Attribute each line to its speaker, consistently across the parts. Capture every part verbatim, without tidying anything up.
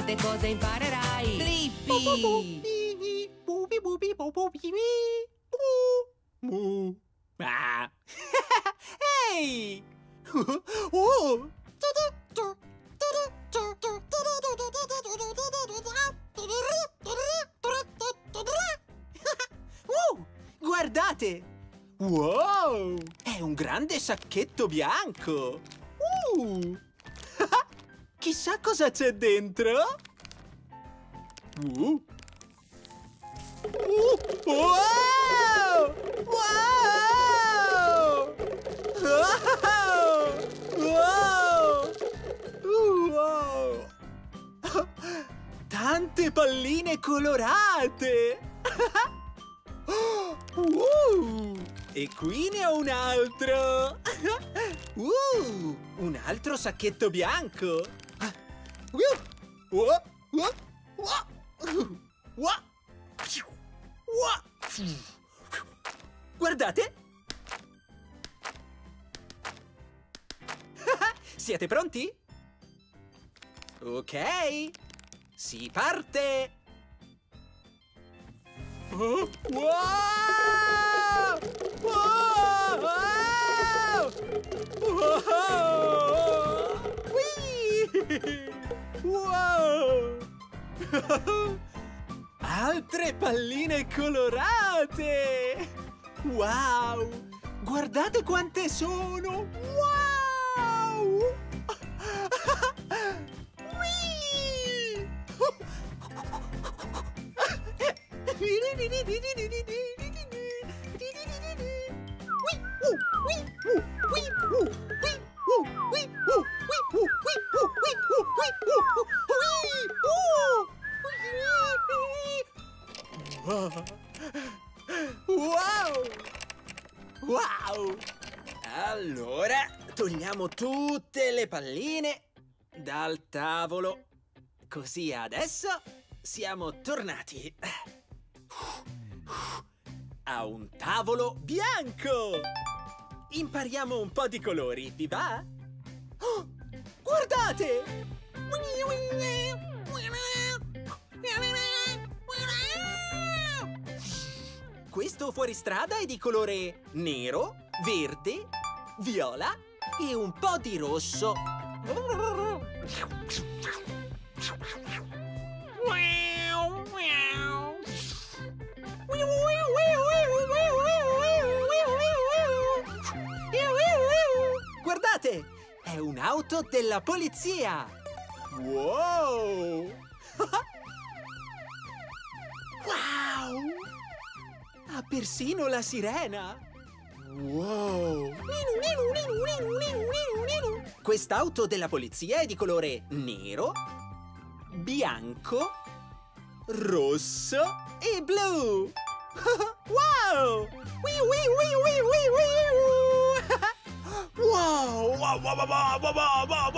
Speaker 1: molte cose imparerai. Blippi!
Speaker 2: Ah. Ehi! Oh! Uh, guardate! Wow! È un grande sacchetto bianco! Uh. Chissà cosa c'è dentro? Uh. Uh. Wow! Wow! Wow! Wow! Tante palline colorate! Uh, e qui ne ho un altro! Uh, un altro sacchetto bianco! Uh, uh, uh, uh, uh, uh. Guardate! Siete pronti? Ok! Si parte! Oh, wow! Wow! Wow! Whee! Wow! Altre palline colorate! Wow! Guardate quante sono! Wow! Whee! Wow! Wow! Allora, togliamo tutte le palline dal tavolo. Così adesso siamo tornati a un tavolo bianco. Impariamo un po' di colori, vi va? Oh, guardate! Questo fuoristrada è di colore nero, verde, viola e un po' di rosso. Guardate! È un'auto della polizia! Wow! Wow! Ha persino la sirena! Wow! Quest'auto della polizia è di colore nero, bianco, rosso e blu! Wow! Wow! Wow! Wow! Wow! Wow! Wow! Wow!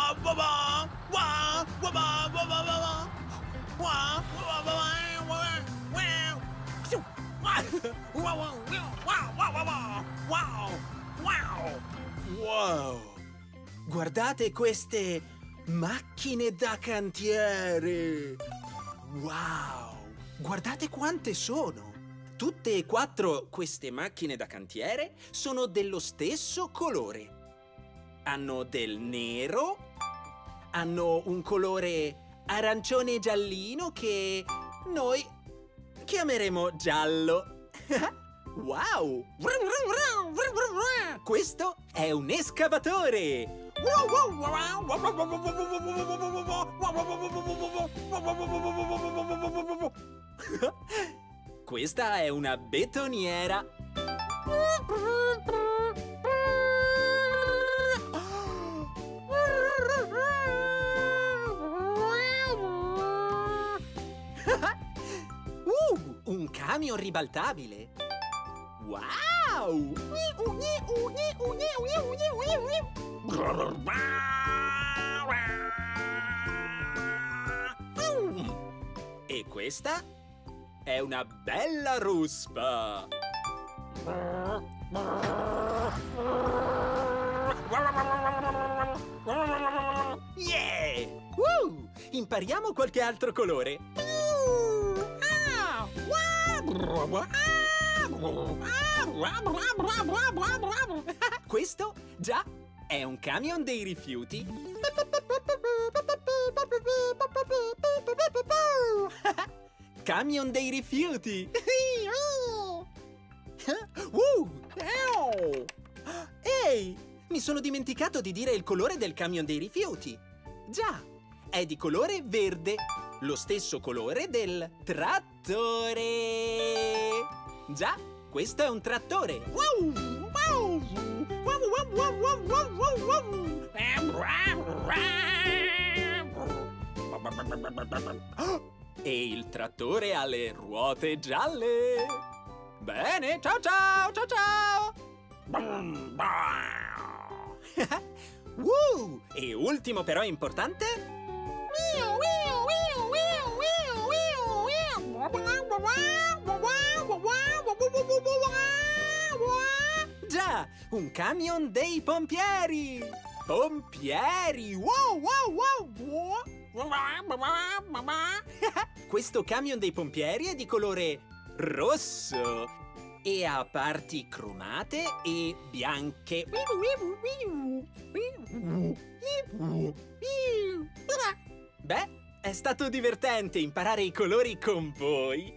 Speaker 2: Wow! Wow! Guardate queste macchine da cantiere! Wow! Guardate quante sono! Tutte e quattro queste macchine da cantiere sono dello stesso colore. Hanno del nero, hanno un colore arancione e giallino che noi chiameremo giallo. Wow! Questo è un escavatore! Questa è una betoniera. uh, un camion ribaltabile. Wow! E questa è una bella ruspa. Yeah! Uh, impariamo qualche altro colore. Questo, già, è un camion dei rifiuti. Camion dei rifiuti. Ehi, mi sono dimenticato di dire il colore del camion dei rifiuti. Già, è di colore verde, lo stesso colore del trattore. Già, questo è un trattore. E il trattore ha le ruote gialle. Bene, ciao ciao, ciao ciao. uh, e ultimo però importante. Già, un camion dei pompieri. Pompieri, wow wow wow. Questo camion dei pompieri è di colore rosso e ha parti cromate e bianche. Beh, è stato divertente imparare i colori con voi.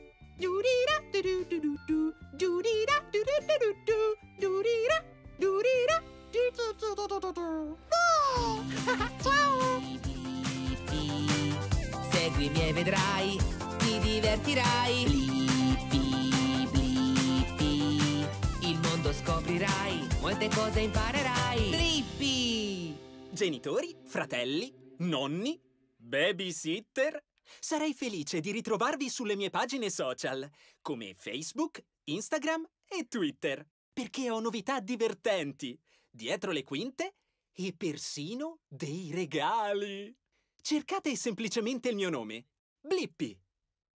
Speaker 1: Seguimi e vedrai, ti divertirai. Blippi, blippi, il mondo scoprirai, molte cose imparerai. Blippi!
Speaker 2: Genitori, fratelli, nonni, babysitter. Sarei felice di ritrovarvi sulle mie pagine social, come Facebook, Instagram e Twitter, perché ho novità divertenti, dietro le quinte e persino dei regali. Cercate semplicemente il mio nome, Blippi.